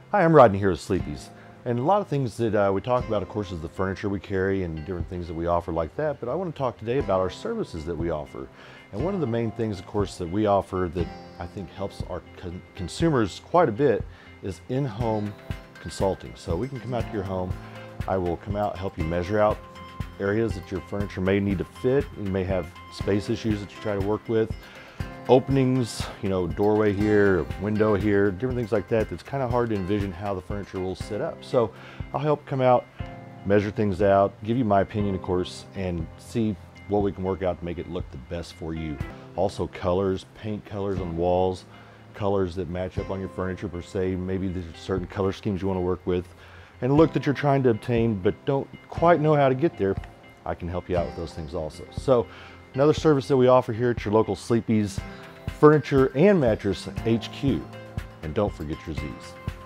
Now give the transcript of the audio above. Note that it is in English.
Hi, I'm Rodney here with Sleepy's. And a lot of things that we talk about, of course, is the furniture we carry and different things that we offer like that. But I want to talk today about our services that we offer. And one of the main things, of course, that we offer that I think helps our consumers quite a bit is in-home consulting. So we can come out to your home. I will come out, help you measure out areas that your furniture may need to fit. You may have space issues that you try to work with. Openings, doorway here, window here, different things like that. That's kind of hard to envision how the furniture will sit up. So I'll help come out, measure things out, give you my opinion, of course, and see what we can work out to make it look the best for you. Also colors, paint colors on walls, colors that match up on your furniture per se. Maybe there's certain color schemes you want to work with, and a look that you're trying to obtain but don't quite know how to get there. I can help you out with those things also. So another service that we offer here at your local Sleepy's Furniture and Mattress HQ. And don't forget your Z's.